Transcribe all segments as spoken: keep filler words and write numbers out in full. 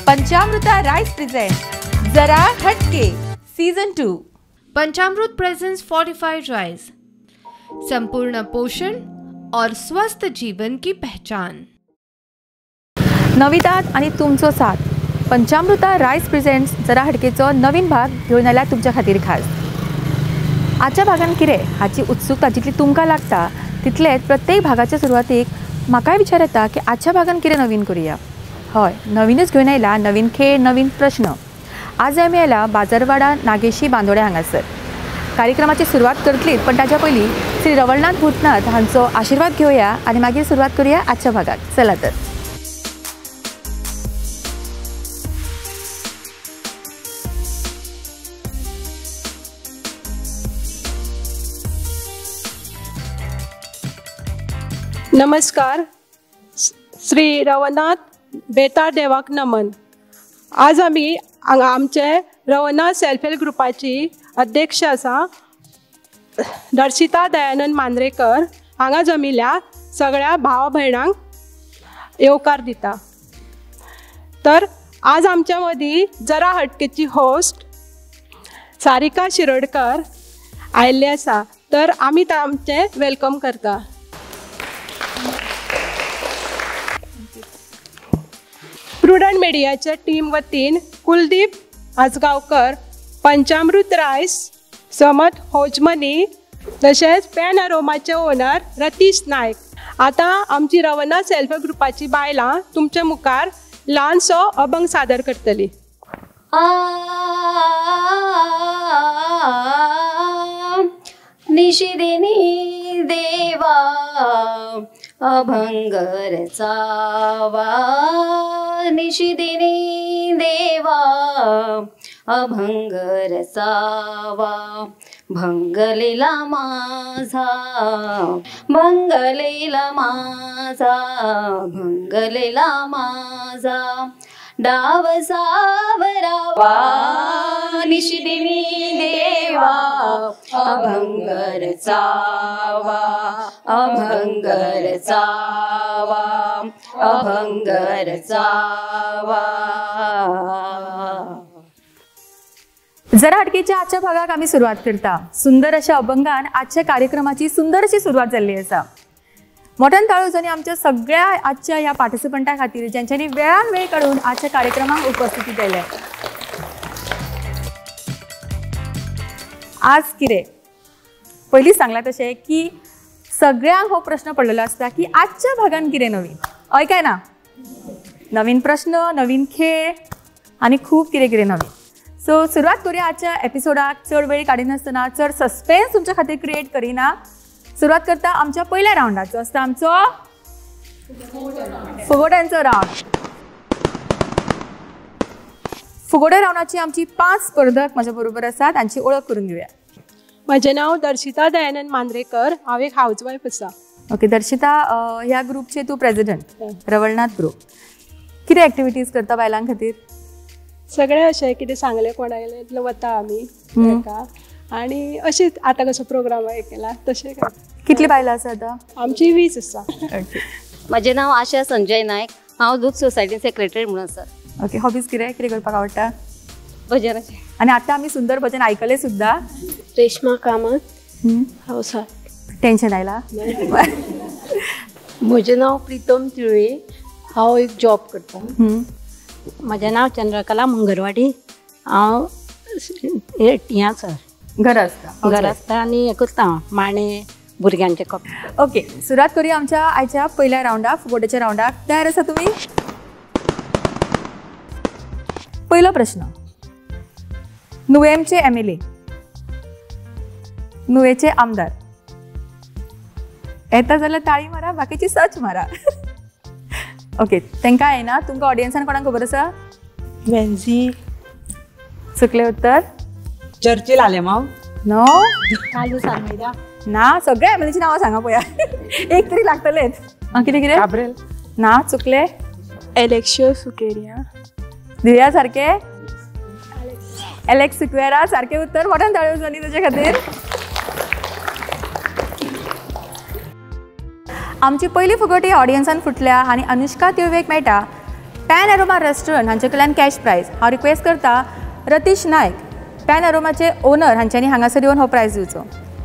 पंचामृता rice present Zara Hatke season two. Panchamrit presents fortified rice, संपूर्ण पोषण और स्वस्थ जीवन की पहचान। नविदाद आणि तुमचो साथ पंचामृता राइस प्रेजेंट्स जरा हटकेचो नवीन भाग घेऊन आयला तुमच्या खातीर खास। आजच्या भागान कितें हाची उत्सुकता जितली तुमकां लागता तितलेच प्रत्येक भागाच्या सुरवातेक म्हाकाय विचार येता की आजच्या भागान कितें नवीन करूया। हय, नवीनच घेऊन आयला, नवीन खेळ, नवीन प्रश्न। आज आमी आयला बाजारवाडा नागेशी बांदोड्या हांगासर। कार्यक्रमाची सुरवात करतलीच, पण ताच्या पयलीं श्री रवळनाथ भूतनाथ हांचो आशिर्वाद घेवया आनी मागीर सुरवात करूया आजच्या भागाक। चला तर। नमस्कार। श्री रवनाथ बेताळ देवाक नमन। आज आमी आमचे रवनाथ सेल्फ हेल्प ग्रुपाची अध्यक्ष आसा दर्शिता दयानंद मांद्रेकर हांगा जमिल्ल्या सगळ्या भाव भयणांक येवकार दिता। तर आज आमच्या मदीं जरा हटकेची होस्ट सारिका शिरोडकर आयिल्ली आसा, तर आमी तांचे वेलकम करता। प्रुडंट मिडियाच्या टीम वतीन कुलदीप आजगावकर, पंचामृत रायस, समत होजमनी तशेंच पॅन अरोमाचे ओनर रतीश नायक। आतां आमची रवनाथ सेल्फ हेल्प ग्रुपाची बायलां तुमच्या मुखार ल्हानसो अभंग सादर करतली। निशिदिनी देवा अभंग रचावा, निशिदिनी देवा अभंग रचावा। भंगलेला माझा, भंगलेला माझा, भंगलेला माझा डाव सावरावा। निशिदिनी देवा अभंग रचावा, अभंग रचावा, अभंग रचावा। जरा हटकेच्या आजच्या भागाक आमी सुरवात करता। सुंदर अशा अभंगान आजच्या कार्यक्रमाची सुंदर अशी सुरवात जाल्ली आसा। मोठ्यान ताळोजांनी आमच्या सगळ्या आजच्या ह्या पार्टिसिपंटां खातीर ज्यांच्यांनी वेळान वेळ काढून आजच्या कार्यक्रमाक उपस्थिती दिल्या। आज कितें पयलींच सांगला तशें की सगळ्यांक हो प्रश्न पडलेलो आसता की आजच्या भागान कितें नवीन। हय काय ना? नवीन प्रश्न, नवीन खेळ आनी खूब कितें कितें नवीन। सो सुरवात करूया आजच्या एपिसोडाक। चड वेळ काडिनासतना, चड सस्पेन्स तुमच्या खातीर क्रिएट करिना, सुरवात करता आमच्या पहिल्या राउंडाचो आसता आमचो फुगोट्यांचो राउंड। फुगोट्या राउंडाची आमची पांच स्पर्धक म्हज्या बरोबर आसात, तांची वळख करून घेवया। म्हजें नांव दर्शिता दयानंद मांद्रेकर, हांव एक हाऊसवायफ आसा। ओके दर्शिता, ह्या ग्रुपचे तूं प्रेसिडेंट, रवळनाथ ग्रुप। कितें एक्टिविटीज करता बायलां खातीर? सगळें अशें कितें सांगलें कोणागेलें वता आमी ताका, आनी अशीच आतां कसो प्रोग्राम केला तशें। कितली बायलां आसा आतां? आमची वीस आसा। म्हजें नांव आशा संजय नायक, हांव दूध सोसायटी सेक्रेटरी म्हणून आसा। ओके, हॉबीज कितें कितें करपाक आवडटा? भजनाचें। आनी आतां आमी सुंदर भजन आयकलें सुद्दां। रेश्मा कामत, हावसा। टेन्शन आयला? म्हजें नांव प्रितम तिळये, हांव एक जॉब करता। म्हजें नांव चंद्रकला मंगरवाडी, हांव हें आसा, घर आसता। घर आसता आनी हें करता माणे भुरग्यांचे कपडे। ओके, सुरवात करूया आमच्या आयच्या पहिल्या राउंडाक, फुगोट्याच्या राउंडाक। तयार आसा तुमी? पहिलो प्रश्न, नुवेमचे एम एल ए, नुवेचे आमदार येता जाल्यार ताळी मारा, बाकीची सच मारा। ओके, तांकां येना, तुमकां ऑडियन्सान कोणाक खबर आसा? वेन्झी। चुकले उत्तर? चर्चिल आलेमांव। नो, कालू सालमेदा ना, सगळ्या एम एल एची नांवां सांगा पळया, एक तरी लागतलेच। कितें कितें? काब्रेल ना, चुकले। एलेक्शियो सुकेरिया। दिव्या सारखे? एलेक्स सिक्वेरा सारखे उत्तर। मोठ्यान ताळयो तुझ्या खातीर। आमची पहिली फुगटी ऑडियन्सान फुटल्या आणि अनुष्का तिळवेक मेळटा पॅन एरोमा रेस्टॉरंट हांचे कडल्यान कॅश प्रायज हांव रिक्वेस्ट करता रतीश नायक पॅन एरोमाचे ओनर हांच्यांनी हांगासर येवन हो प्रायज दिवचो.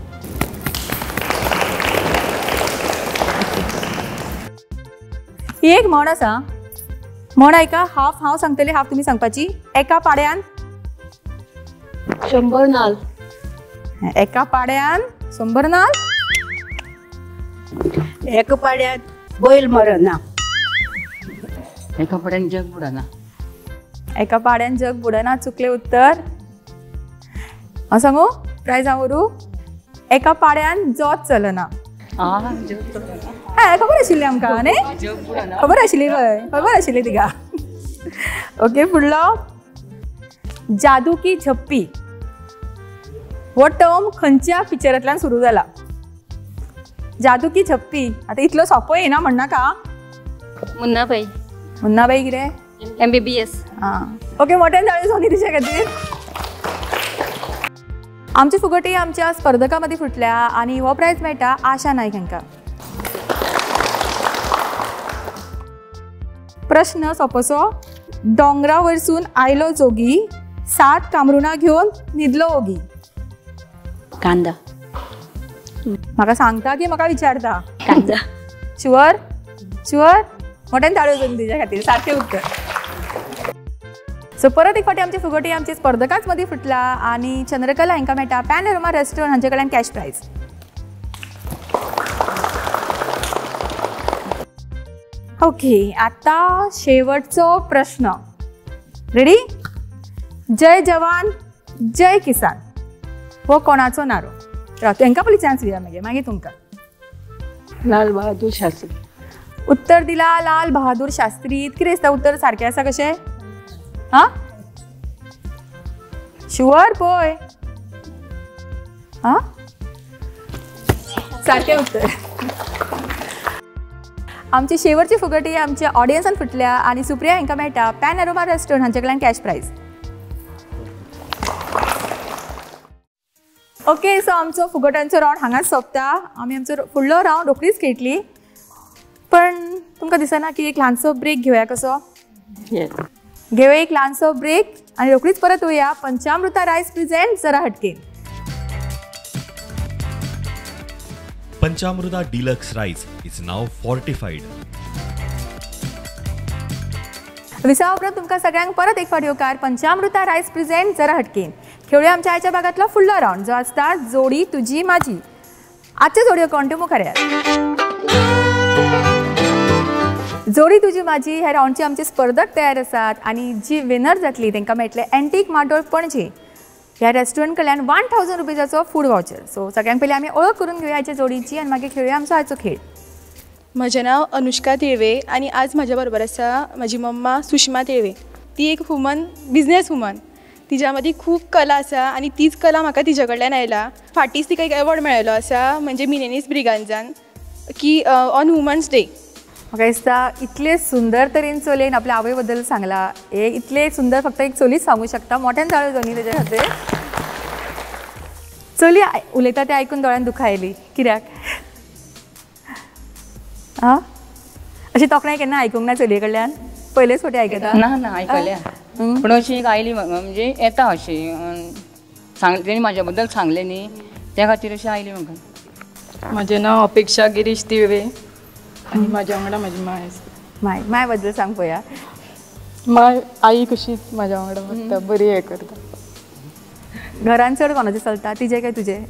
ही एक म्हण आसा, म्हण ऐका, हाफ हांव सांगतले हाफ तुमी सांगपाची. एका पाड्यान शंभर नाल. एका पाड्यान शंभर नाल. एका पाड्यात बैल मरना. एका पाड्यान जग बुडना. एका पाड्यान जग बुडना चुकले उत्तर. हांव सांगू प्रायज हांव व्हरू. एका पाड्यान जोत चलना. हय खबर आशिल्ली आमकां न्ही, खबर आशिल्ली हय खबर आशिल्ली तिका. ओके फुडलो. जादू की झप्पी हो टर्म खंयच्या पिक्चरांतल्यान सुरू जाला? जादू की झप्पी आतां इतलो सोंपो येना म्हणनाका. मुन्नाबाई. मुन्नाबाई कितें? M B B S. हां ओके मोठ्यान जाळी सोनी तिच्या खातीर. आमची फुगटी आमच्या स्पर्धकां मदीं फुटल्या आनी हो प्रायज मेळटा आशा नायक हांकां. प्रश्न सोंपोसो. दोंगरा वयरसून आयलो जोगी, सात कामरुना घेवन न्हिदलो ओगी. कांदा. म्हाका सांगता की म्हाका विचारता? कांदा. शुअर शुअर मोठ्यान ताळयो वाजोवन तिच्या खातीर सारकें उत्तर. सो परत एक फावटी आमची फुगटी आमची स्पर्धकांच मदीं फुटला आनी चंद्रकला हांकां मेळटा पॅन एरोमा रेस्टॉरंट हांचे कडल्यान कॅश प्रायज. ओके आतां शेवटचो प्रश्न. रेडी? जय जवान जय किसान हो कोणाचो नारो? तांकां पयलीं चान्स दिया मागीर मागीर तुमकां. लाल बहादूर शास्त्री. उत्तर दिला लाल बहादूर शास्त्री. कितें दिसता उत्तर सारकें आसा कशें? हां शुअर पळय. हां सारकें उत्तर. आमची शेवटची फुगटी आमच्या ऑडियन्सान फुटल्या आनी सुप्रिया हांकां मेळटा पॅन एरोमा रेस्टॉरंट हांचे कडल्यान कॅश प्रायज. ओके सो आमचो फुगट्यांचो रावंड हांगाच सोंपता. आमी आमचो फुडलो रावंड रोखडीच खेळटली पण तुमकां दिसना की एक ल्हानसो ब्रेक घेवया कसो? घेवया एक ल्हानसो ब्रेक आनी रोखडीच परत येवया पंचामृता रायस प्रेझेंट जरा हटके. Panchamruta Deluxe Rice is now fortified. विसा उपरांत तुमकां सगळ्यांक परत एक फावट येवकार पंचामृता रायस प्रेझेंट जरा हटके. खेळुया आमच्या आयच्या भागांतलो फुडलो रावंड जो आसता जोडी तुजी माझी. आजच्यो जोडयो कोण त्यो मुखार येयात. जोडी तुजी माझी ह्या रावंडचे आमचे स्पर्धक तयार आसात आनी जी विनर जातली तांकां मेळटले एंटीक मार्टोळ पणजे ह्या रेस्टॉरंट कडल्यान वन थावजंड रुपीजाचो फूड वाउचर. सो सगळ्यांक पयलीं आमी वळख करून घेवया ह्याच्या जोडीची आनी मागीर खेळुया आमचो आयचो खेळ. म्हजें नांव अनुष्का तिळवे आनी आज म्हज्या बरोबर आसा म्हजी मम्मा सुषमा तिळवे. ती एक वुमन बिजनेस वुमन. तिच्या मदीं खूब कला आसा आनी तीच कला म्हाका तिच्या कडल्यान आयला. फाटींच तिका एक एवॉर्ड मेळिल्लो आसा म्हणजे मिनेनीस ब्रिगांजान की ऑन वुमन्स डे. म्हाका दिसता इतले सुंदर तरेन चलयेन आपल्या आवय बद्दल सांगला. हे इतले सुंदर फक्त एक चलीच सांगू शकता. मोठ्यान जाळ्यो दोनी तेजे खातीर. चली उलयता तें आयकून दोळ्यान दुखां आयली. कित्याक? आं अशी तोखणाय केन्ना आयकूंक ना चलये कडल्यान? पयलेच फावटी आयकता? ना ना आयकल्या पूण अशी एक आयली म्हाका म्हणजे येता अशी सांग तेणी म्हाज्या बद्दल सांगलें न्ही त्या खातीर अशी आयली म्हाका. म्हजें नांव अपेक्षा गिरीश तिळवे आनी म्हाज्या वांगडा म्हाजी माय आसा. माय माय बद्दल सांग पळोवया. माय आई कशीच म्हाज्या वांगडा वागता बरी हें करता. घरान चड कोणाचें चलता तिजें काय तुजें?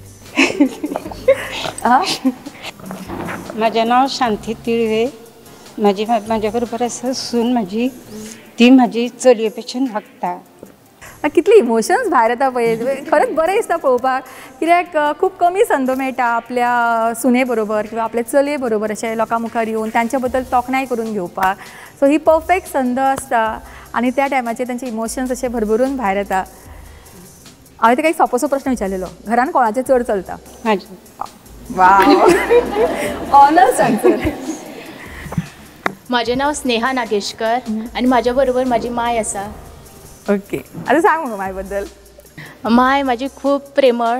म्हजें नांव शांती तिळवे. म्हाजी म्हाज्या बरोबर आसा सून म्हाजी. ती म्हाजी चलये भशेन वागता. कितली इमोशन्स भायर येता पळय खरेंच बरें दिसता पळोवपाक. कित्याक खूब कमी संद मेळटा आपल्या सुने बरोबर किंवा आपल्या चलये बरोबर अशें लोकां मुखार येवन तांच्या बद्दल तोखणाय करून घेवपाक. सो ही परफेक्ट संद आसता आनी त्या टायमाचेर तांचे इमोशन्स अशे भरभरून भायर येता. हांवें ताका एक सोंपोसो प्रश्न विचारलेलो घरान कोणाचें चड चलता? म्हाजी. Wow honours answer. म्हजें नांव स्नेहा नागेशकर आनी म्हाज्या बरोबर म्हाजी माय आसा. ओके आतां सांग म्हाका माय बद्दल. माय म्हाजी खूब प्रेमळ.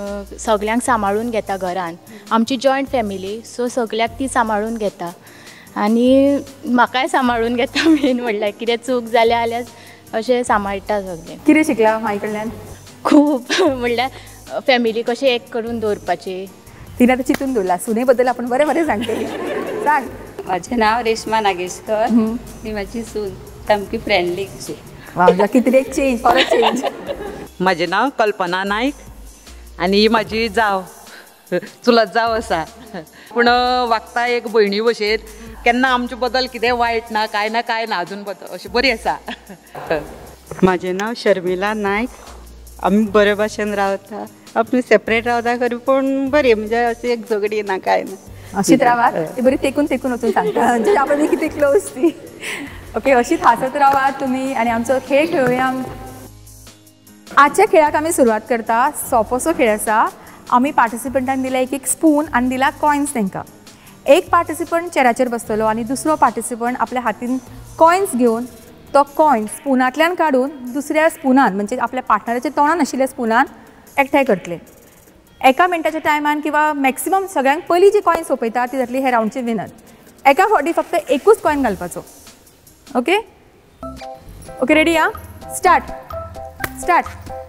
सगल्यांक सांबाळून घेता घरान. आमची जॉयंट फॅमिली सो सगल्याक ती सांबाळून घेता आनी म्हाकाय सांबाळून घेता मेन म्हणल्यार कितें चूक जाल्या जाल्यार अशें सांबाळटा सगळें. कितें शिकला माई कडल्यान? खूब म्हणल्यार फॅमिली कशें एक करून दवरपाची. तिने आतां चिंतून दवरला. सुने बद्दल आपण बरें बरें सांगतली. सांग. म्हजें नांव रेश्मा नागेशकर. ती म्हाजी सून सामकी फ्रेंडली कशी. वा कितें एक चेंज फॉर अ चेंज. म्हजें नांव कल्पना नायक आनी ही म्हाजी जाव चुलत जाव आसा. पूण वागता एक भयणी भशेन. केन्ना आमचे बद्दल कितें वायट ना काय ना काय ना अजून बद्दल अशी बरी आसा. म्हजें नांव शर्मिला नायक. आमी बरे भाशेन रावता. आमी सेपरेट रावता खरी पूण बरी म्हणजे अशी एक झगडी ना काय ना. अशीच रावात. ती बरी तेकून तेकून वचून सांगता म्हणजे आपण किती क्लोज ती. ओके अशीच हासत रावात तुम्ही आणि आमचो खेळ खेळूया. आजच्या खेळाक आमी सुरवात करता. सोंपोसो खेळ आसा. आमी पार्टिसिपंटांक दिला एक एक स्पून आनी दिला कॉयन्स तांकां. एक पार्टिसिपंट चेराचेर बसतलो आनी दुसरो पार्टिसिपंट आपल्या हातीन कॉयन्स घेवन तो कॉयन स्पुनांतल्यान काडून दुसऱ्या स्पुनान म्हणजे आपल्या पार्टनराच्या तोंडान आशिल्ल्या स्पुनान एकठांय करतले. एका मिनटाच्या टायमान किंवा मॅक्सिमम सगळ्यांक पयलीं जी कॉयन्स सोंपयता ती जातली हे रावंडची विनर. एका फावटी फक्त एकूच कॉयन घालपाचो. ओके ओके रेडी हा. Start start.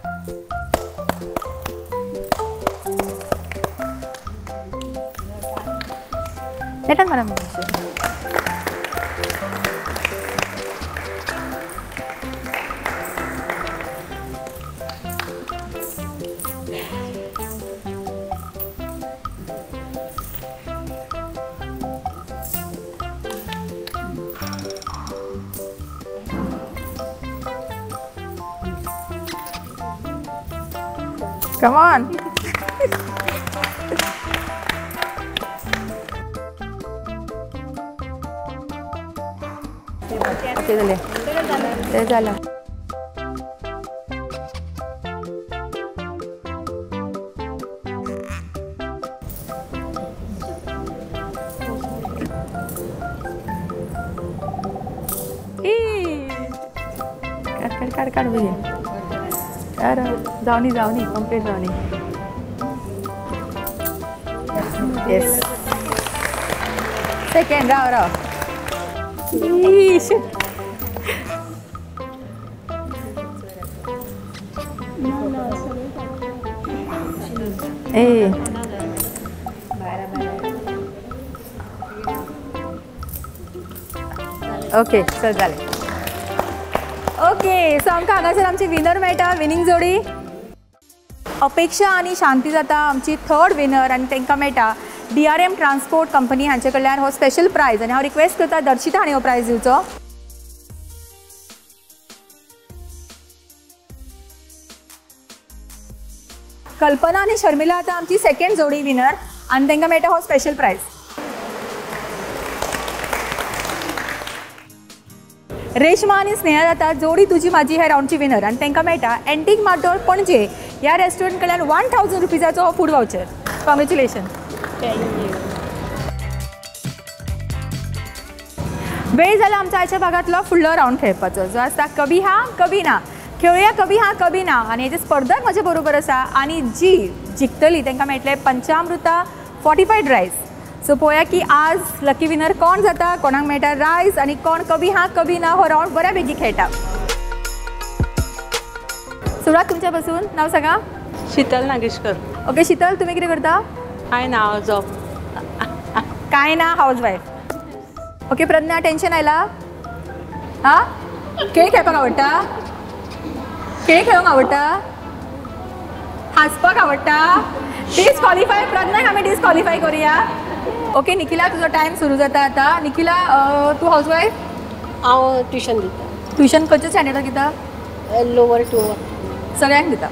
नेटान मारा Come on. Okay, झाले. ते झालं. काढ काढ काढ काढ बघे. अरे जाऊनी जाऊनी कंप्लीट जाऊनी. येस सेकंड राव राव. ए ओके चल झाले. ओके सो आमकां हांगासर आमची विनर मेळटा. विनिंग जोडी अपेक्षा आनी शांती जाता आमची थर्ड विनर आनी तांकां मेळटा D R M transport company हांचे कडल्यान हो स्पेशल प्रायज. आनी हांव रिक्वेस्ट करता दर्शिता हांणी हो प्रायज दिवचो. कल्पना आनी शर्मिला आतां आमची सेकंड जोडी विनर आनी तांकां मेळटा हो स्पेशल प्रायज. रेश्मा आनी स्नेहा जाता जोडी तुजी माझी ह्या राउंडची विनर आनी तांकां मेळटा एंटीक मार्टोर पणजे ह्या रेस्टॉरंट कडल्यान वन थावजंड रुपीजाचो हो फूड वाउचर. कॉंग्रेच्युलेशन. वेळ जाला आमच्या आयच्या भागातलो फुडलो राउंड खेळपाचो जो आसता कभी हा कभी ना. खेळूया कभी हा कभी ना आनी हेजे स्पर्धक म्हजे बरोबर आसा आनी जी जिखतली तांकां मेळटले पंचामृता फोर्टिफायड रायस. सो पळोवया की आज लकी विनर कोण जाता, कोणाक मेळटा रायस आनी कोण कभी हा कभी ना हो राउंड बऱ्या पैकी खेळटा. सुरवात तुमच्या पासून. नाव सांगा. शीतल नागेशकर. ओके शीतल तुम्ही कितें करता? कांय ना हांव जॉब. कांय ना house wife. Okay Pragya tension आयला? हा खेळ खेळपाक आवडटा? खेळ खेळूंक आवडटा? हांसपाक आवडटा? डिस्क्वॉलिफाय प्रज्ञाक आमी डिस्क्वॉलिफाय करुया. ओके निखिला तुजो टायम सुरू जाता आतां. निखिला तूं हाऊस वायफ? हांव ट्युशन दिता. ट्युशन खंयच्या स्टँडर्डाक दिता? Lower two. सगळ्यांक दिता.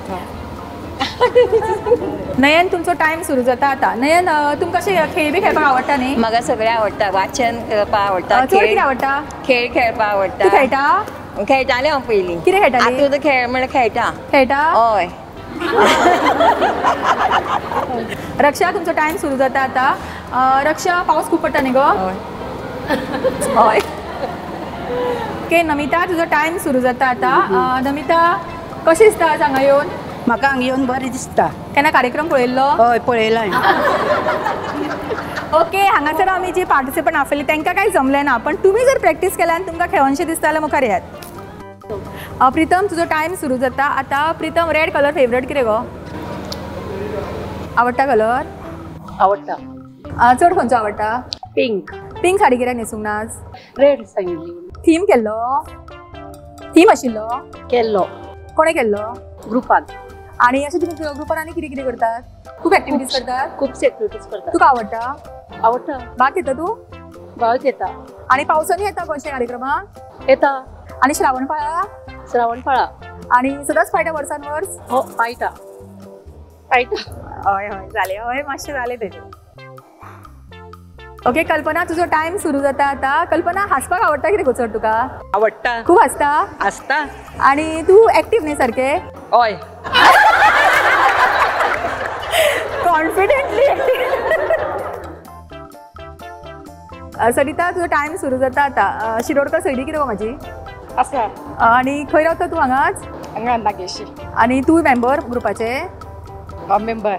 नयन तुमचो टायम सुरू जाता आतां. नयन तुमकां अशें खेळ बी खेळपाक आवडटा न्ही? म्हाका सगळें आवडटा. वाचन करपाक आवडटा. चड कितें आवडटा? खेळ खेळपाक आवडटा. तूं खेळटा? खेळटालें हांव पयलीं. कितें खेळटाली? आतां खेळ म्हणल्यार खेळटा. खेळटा? हय. रक्षा तुमचो टायम सुरू जाता आतां. रक्षा पावस खूब पडटा न्ही गो? हय. ओके नमिता तुजो टायम सुरू जाता आतां. नमिता कशें दिसता आज हांगा येवन? म्हाका हांगा येवन बरें दिसता. केन्ना कार्यक्रम पळयल्लो? हय पळयला हांवें. ओके, हांगासर आमी जी पार्टिसिपंट आसली तांकां कांय जमलें ना, पण तुमी जर प्रॅक्टीस केल्या आनी तुमकां खेळोनशें दिसता जाल्यार मुखार येयात. प्रितम तुजो टायम सुरू जाता आतां. प्रितम रेड कलर फेवरेट कितें गो? आवडटा कलर? आवडटा. चड खंयचो आवडटा? पिंक. पिंक साडी कित्याक न्हेसूंक ना? रेड सांगिल्ली. थीम केल्लो? थीम आशिल्लो? केल्लो. कोणे केल्लो? ग्रुपान. आणि अशें तुमी ग्रुपान आनी कितें कितें करतात? खूब एक्टिविटीज करतात? खूब एक्टिविटीज करतात. तुका आवडटा? आवडटा. भाग घेता तूं? भाग घेता. आणि पावसांनी येता गो अशें कार्यक्रमाक? येता. आणि श्रावण पाळा? श्रावण पाळा. आणि सदांच पायटा वर्सान वर्स? हो पायटा. पायटा. हय हय जालें, हय मातशें जालें तेजें. ओके कल्पना तुजो टायम सुरू जाता आतां. कल्पना हांसपाक आवडटा कितें गो चड तुका? आवडटा. खूब हांसता? हांसता. आणि तूं एक्टीव न्ही सारकें? हय. कॉन्फिडेंटली सरिता तुजो टायम सुरू जाता आतां. शिरोडकर सयडी कितें गो म्हाजी? आसा. आणि खंय रावता तूं? हांगाच? हांगा नागेशी. आणि तूं मेंबर ग्रुपाचे? मेंबर.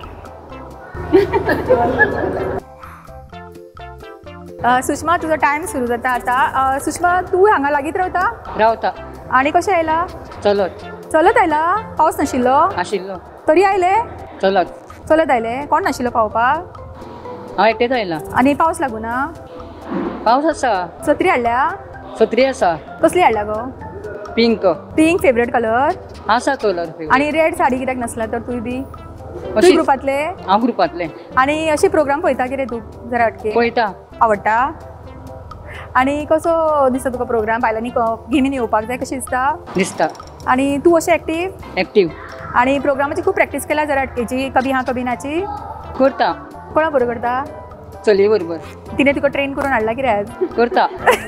सुषमा तुजो टायम सुरू जाता आतां. सुषमा तूं हांगा लागींच रावता? रावता. आणि कशें आयला? चलत. चलत आयला? पावस नाशिल्लो? आशिल्लो. तरी आयले? चलत. चलत आयले? कोण नाशिल्लो पावपाक? हांव एकटेच आयला. आणि पावस लागून ना? पावस आसा. छत्री हाडल्या? छत्री आसा. कसली हाडल्या गो? पिंक. Pink favourite colour? आसा कलर. आणि रेड साडी कित्याक नसला तर तुय बी? तूं ग्रुपांतले? हांव ग्रुपांतले. आणि अशे प्रोग्राम पळयता कितें तूं जरा हटके? पळयता. आवडटा? आणि कसो दिसता तुका प्रोग्राम भायल्यांनी गेमीन येवपाक जाय कशें दिसता? दिसता. आणि तूं अशें एक्टीव? एक्टीव. आणि प्रोग्रामाची खूब प्रॅक्टीस केल्या जरा हटकेची कभी हा कभी नाची? करता. कोणा बरोबर करता? चलये बरोबर. तिने तुका ट्रेन करून हाडला कित्याक? करता.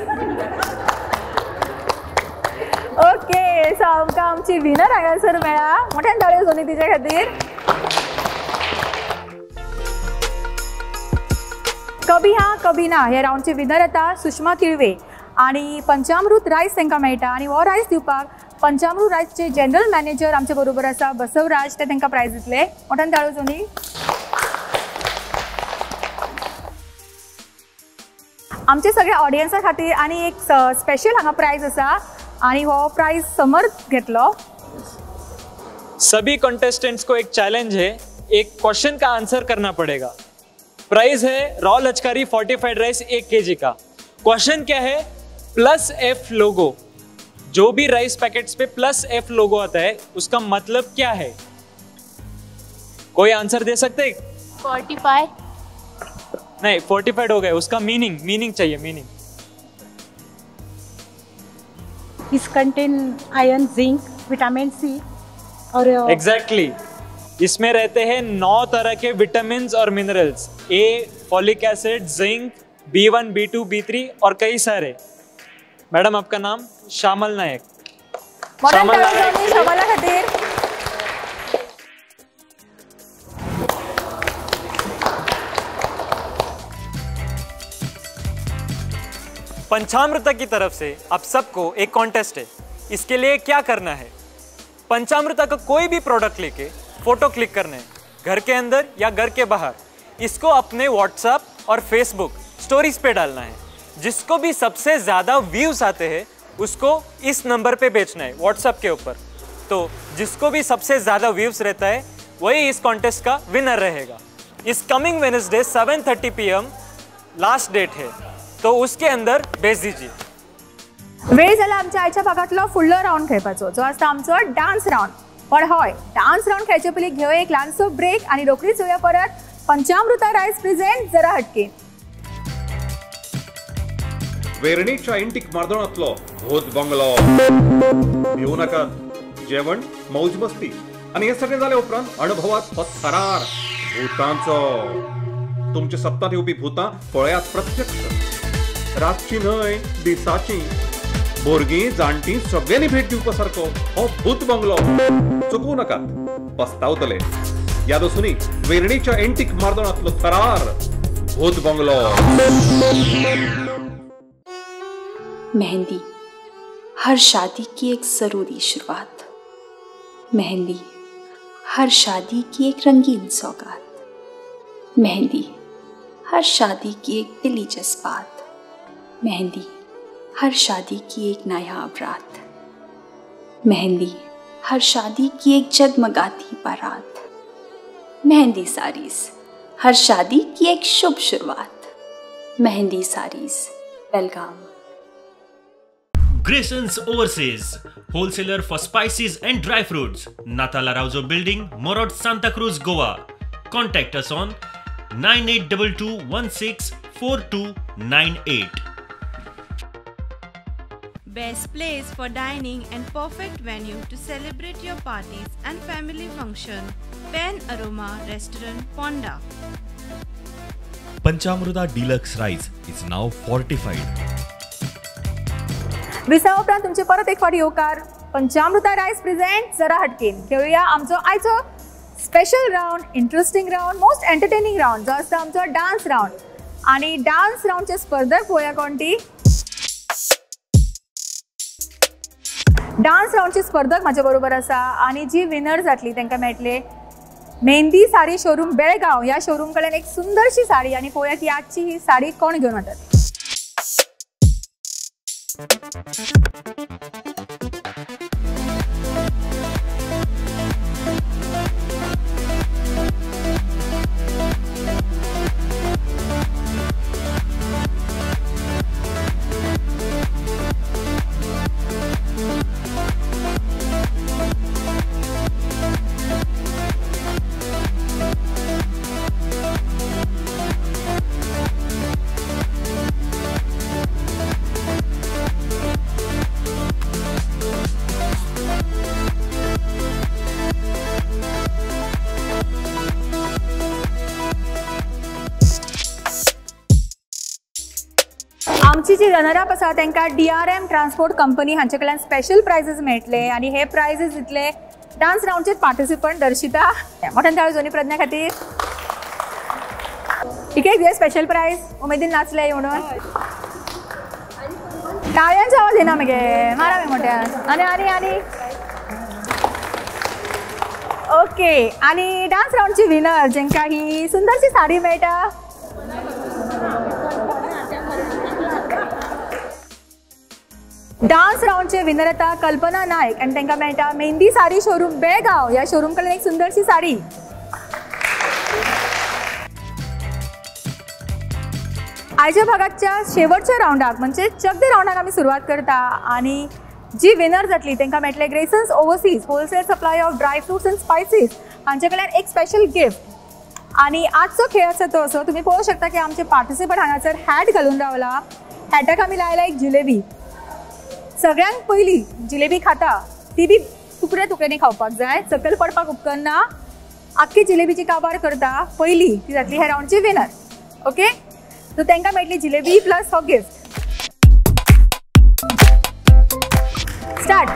ओके सो आमकां आमची विनर हांगासर मेळ्ळा. मोठ्यान ताळयो सोनी तिच्या खातीर. कभी हा कभी ना हे राउंडचे विनर येता सुषमा तिळवे. आणि पंचामृत रायस तांकां मेळटा. आणि हो रायस दिवपाक पंचामृत रायसचे जनरल मॅनेजर आमचे बरोबर आसा बसवराज. ते तांकां प्रायज दितले. मोठ्यान ताळयो सोनी. आमचे सगळ्या ऑडियन्सा खातीर आनी एक स्पेशल हांगा प्रायज आसा. आणि हो प्राइज समर्थ घेतलो. सभी कंटेस्टेंट्स को एक चैलेंज है. एक क्वेश्चन का आंसर करना पड़ेगा. प्राइज है रॉ लचकारी फोर्टिफाइड राइस एक केजी का. क्वेश्चन क्या है? Plus F logo. जो भी राइस पैकेट्स पे प्लस एफ लोगो आता है उसका मतलब क्या है? कोई आंसर दे सकते? फोर्टिफाई. नहीं फोर्टिफाइड हो गए. उसका मीनिंग मीनिंग चाहिए. Meaning This contain iron, zinc, vitamin C और एग्जैक्टली exactly. इसमें रहते हैं नौ तरह के विटामिन और minerals. A folic acid, zinc, B one, B two, B three और कई सारे. मैडम आपका नाम? श्यामल नायक. श्यामल नायक. श्यामला खातीर पंचामृता की तरफ से आप सबको एक कॉन्टेस्ट है. इसके लिए क्या करना है? पंचामृता का कोई भी प्रोडक्ट लेके फोटो क्लिक करना है घर के अंदर या घर के बाहर. इसको अपने व्हाट्सएप और फेसबुक स्टोरीज पे डालना है. जिसको भी सबसे ज़्यादा व्यूज आते हैं उसको इस नंबर पे बेचना है व्हाट्सएप के ऊपर. तो जिसको भी सबसे ज़्यादा व्यूज रहता है वही इस कॉन्टेस्ट का विनर रहेगा. इस coming Wednesday seven thirty P M last date है. तो उसके अंदर बेच दीजिए. वेळ जाला आमच्या आयच्या भागातलो फुडलो राउंड खेळपाचो जो आसता आमचो डान्स राउंड. पण हय डान्स राउंड खेळचे पयलीं घेव एक ल्हानसो ब्रेक आणि रोखडीच येवया परत पंचामृता रायस प्रेझेंट जरा हटके. वेरणीच्या इंटीक मार्दोळांतलो भूत बंगलो. भिवू नाका. जेवण मौज मस्ती आणि हे सगळे जाले उपरांत अनुभवात हो थरार भूतांचो. तुमचे सप्तांत येवपी भूतां पळयात प्रत्यक्ष. रातची न्हय दिसाची. भुरगीं जाणटी सगळ्यांनी भेट दिवपा सारको हो भूत बंगलो. चुकवू नाकात. पस्तावतले. याद आसूनी वेरणीच्या एंटीक मार्दोळांतलो थरार भूत बंगलो. मेहंदी हर शादी की एक जरूरी शुरुआत. मेहंदी हर शादी की एक रंगीन सौगात। मेहंदी हर शादी की एक दिली जज्बात। मेहंदी हर शादी की एक नायाब रात। मेहंदी हर शादी की एक जगमगाती बारात। मेहंदी साड़ीज हर शादी की एक शुभ शुरुआत। मेहंदी साड़ीज, बेलगाम। Grayson's Overseas, wholesaler for spices and dry fruits. Natal Araujo Building, Morod, Santa Cruz, Goa. Contact us on nine eight two two one six four two nine eight. Best place for dining and perfect venue to celebrate your parties and family function. Pen Aroma Restaurant, Ponda. Panchamruta Deluxe Rice is now fortified. विसा उपरांत तुमचे परत एक फावटी येवकार पंचामृता rice present जरा हटकेन खेळुया आमचो आयचो special round, interesting round, most entertaining round जो आसता आमचो डान्स राउंड. आणि डान्स राउंडचे स्पर्धक पळोवया कोण ती. डान्स राउंडचे स्पर्धक म्हाजे बरोबर आसा आणि जी विनर जातली तांकां मेळटले मेहंदी साडी शोरूम बेळगांव. ह्या शोरूम कडल्यान एक सुंदरशी साडी आणि पळोवया की आजची ही साडी कोण घेवन वतात. आमची जी रनरअप आसा तांकां D R M transport company हांचे कडल्यान स्पेशल प्रायजीस मेळटले आणि हे प्रायजीस दितले डान्स राउंडचे पार्टिसिपंट दर्शिता. मोठ्यान ताळयो जोनी प्रज्ञा खातीर. ठीक आहे, दिया स्पेशल प्राइज. उमेदीन नाचले म्हणून टाळयांचो आवाज येना मगे मारा मे मोठ्यान. आनी आनी आनी ओके. आणि डान्स राउंडची विनर जेंकां ही सुंदरशी साडी मेळटा डान्स राउंडचे विनर येता कल्पना नायक आणि तांकां मेळटा मेहंदी साडी शोरूम बेळगांव. ह्या शोरूम कडल्यान एक सुंदरशी साडी. आयच्या भागाच्या शेवटच्या राउंडाक म्हणजे चक दे राउंडाक आमी सुरवात करता आणि जी विनर जातली तांकां मेळटले Gracesons overseas wholesale supply of dry fruits and spices हांचे कडल्यान एक स्पेशल गिफ्ट. आणि आजचो खेळ आसा तो असो तुम्ही पळोवंक शकता की आमचे पार्टिसिपंट हांगासर हॅट घालून रावला. हॅटाक आमी लायला एक जिलेबी. सगळ्यांत पहिली जिलेबी खाता ती बी तुकडे तुकड्यांनी खावपाक जाय, सकयल पडपाक उपकरना. आख्खी जिलेबीची काबार करता पहिली ती जातली ह्या राउंडची विनर. ओके, सो तांकां मेळटली जिलेबी प्लस हो गिफ्ट. स्टार्ट.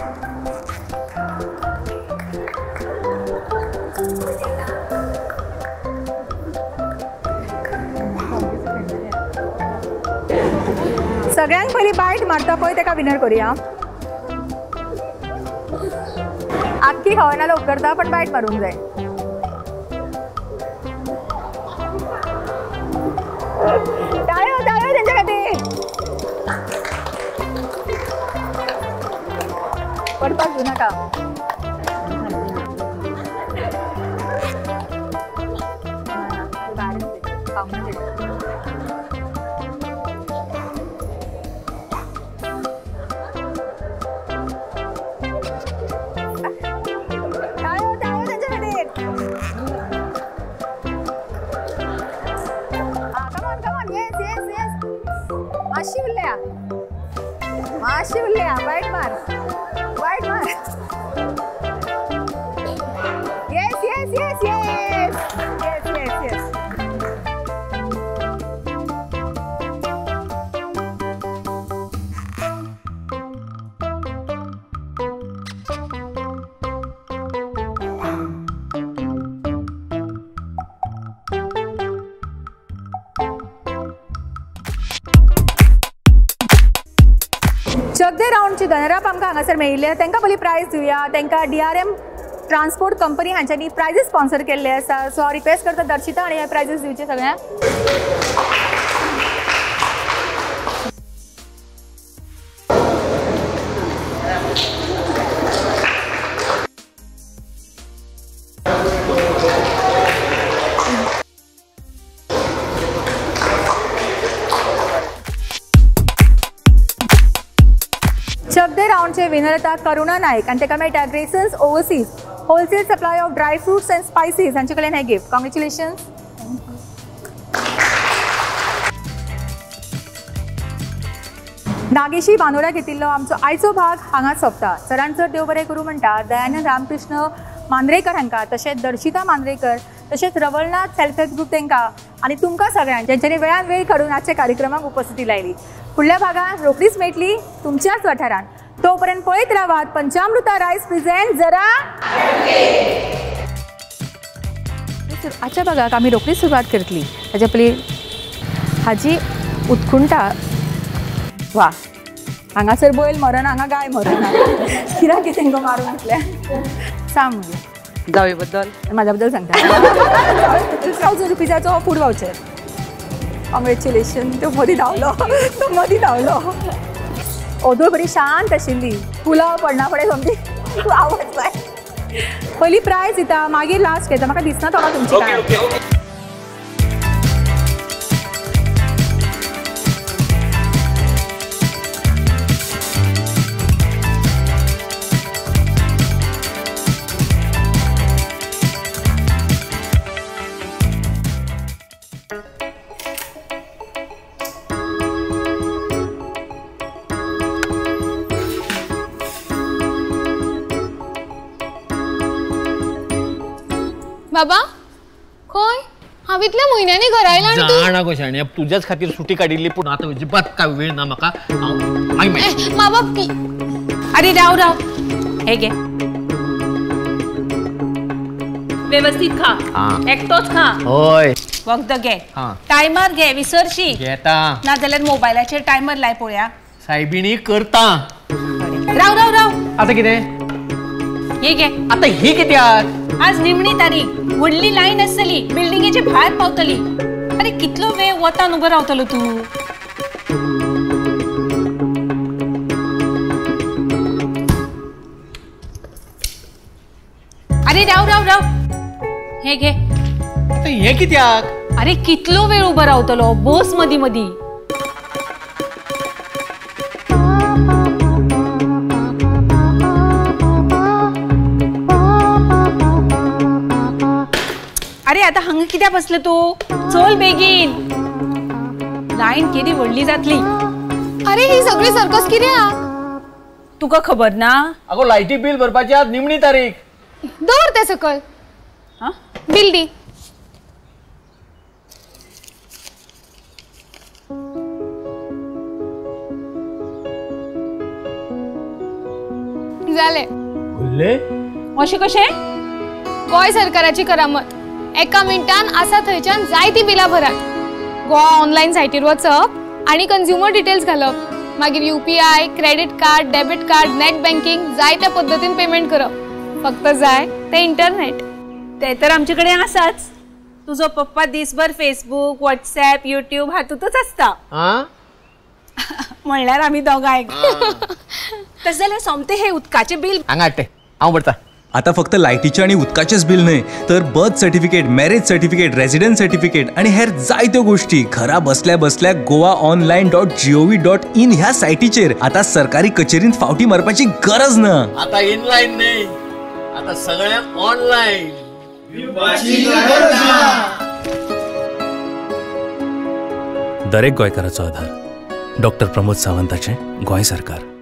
सगळ्यांत पहिली बायट मारता पळय ताका विनर करूया. आख्खी खावना लोक करता पण बायट मारूंक जाय. टाळ्यो टाळ्यो तेंच्या खातीर. पडपाक दिवं नाका. माशी उरल्या माशी उरल्या वाईट मार वाईट मार. Yes yes yes yes yes yes yes. Chak De राउंडची रनरअप आमकां हांगासर मेळिल्ले तांकां पयली प्रायज दिवया. तांकां D R M transport company हांच्यांनी प्रायजीस स्पॉन्सर केल्ले आसा. सो हांव रिक्वेस्ट करता दर्शिता आनी हे प्रायजीस दिवचे सगळ्यांक. शब्दे राउंडचे विनर येता करुणा नायक आनी ताका मेळटा Gracesons overseas wholesale supply of dry fruits and spices हांचे कडल्यान हे गिफ्ट. कॉंग्रॅच्युलेशन्स. नागेशी बांदोड्या घेतिल्लो आमचो आयचो भाग हांगा सोंपता. चडांत चड देव बरें करूं म्हणटा दयानंद रामकृष्ण मांद्रेकर हांकां, तशेंच दर्शिता मांद्रेकर, तशेंच रवळनाथ सेल्फ हेल्प ग्रुप तांकां आनी तुमकां सगळ्यांक जेंच्यांनी वेळान वेळ काडून आजच्या कार्यक्रमाक उपस्थिती लायली. फुडल्या भागात रोखडीच मेळटली तुमच्याच वाठारांत. तोपर्यंत पळयत रावात पंचामृता रायस प्रेझेंट जरा. आजच्या भागाक आमी रोखडीच सुरवात करतली. ताच्या पयलीं हाजी उत्खुंटा. वा, हांगासर बैल मरण, हांगा गाय मरण. कित्याक कितें तांकां मारून घातलें सांग म्हणजे जावे बद्दल. म्हाज्या बद्दल सांगता. थावजंड रुपीजाचो हो फूड वावचर. कॉंग्रॅच्युलेशन. तो मदीं धांवलो तो मदीं धांवलो. ओदोळ बरी शांत आशिल्ली. पुलाव पडना फुडें समजी आवाज जाय. पयलीं प्रायज दिता मागीर लास्ट घेता. म्हाका दिसना तो तुमची काय. बाबा खंय? हांव इतल्या म्हयन्यांनी घरा आयला आनी तूं जाणा गो शाण्या, तुज्याच खातीर सुटी काडिल्ली पूण आतां अजिबात काय वेळ ना म्हाका. हांव मागीर बाबा. अरे राव राव, हे घे व्यवस्थित खा. एकटोच खा. होय. वखद घे. टायमर घे, विसरशी. घेता. ना जाल्यार मोबायलाचेर टायमर लाय पळोवया. सायबिणी करता. राव राव राव. आता कितें? हे घे. आता ही कित्याक? आज निमणी तारीख. व्हडली लायन आसतली, बिल्डिंगेचे भायर पावतली. अरे कितलो वेळ वतान उबो रावतलो तूं? अरे राव राव राव, हे घे. आता हे कित्याक? अरे कितलो वेळ उबो रावतलो? बस मदी मदी. अरे आता हांगा कित्याक बसले तू? चल बेगीन. लायन केदी व्हडली जातली. अरे ही सगळी सर्कस कित्याक? तुका खबर ना? अगो लायटी बिल भरपाची आज निमणी तारीख. दवर ते सकल. हा? बिल दी. जाले. बोलले? अशें कशें? गोंय सरकाराची करामत. एका मिनटान आसा थंयच्यान जायती बिलां भरात. गोवा ऑनलायन सायटीर वचप आनी कंज्युमर डिटेल्स घालप. मागीर UPI, credit card, debit card, net banking जायत्या पद्दतीन पेमेंट करप. फक्त जाय ते इंटरनेट. ते तर आमचे कडेन आसाच. तुजो पप्पा दिसभर फेसबुक, व्हॉट्सॲप, युट्यूब हातूंतच आसता. म्हणल्यार आमी दोगांय. तशें जाल्यार सोमते हे उदकाचे बिल हांगा हाडटे. हांव भरता. आता फक्त लायटीचे आणि उदकाचेच बिल न्हय तर birth certificate, marriage certificate, residence certificate आणि हेर जायत्यो गोष्टी घरा बसल्या बसल्या Goa online dot G O V dot in ह्या सायटीचेर आता सरकारी कचेरींत फावटी मारपाची गरज ना. आता इनलाईन नाही, आता सगळ्या ऑनलाईन. दरेक गोंयकाराचो आधार. डॉक्टर प्रमोद सावंताचें गोंय सरकार.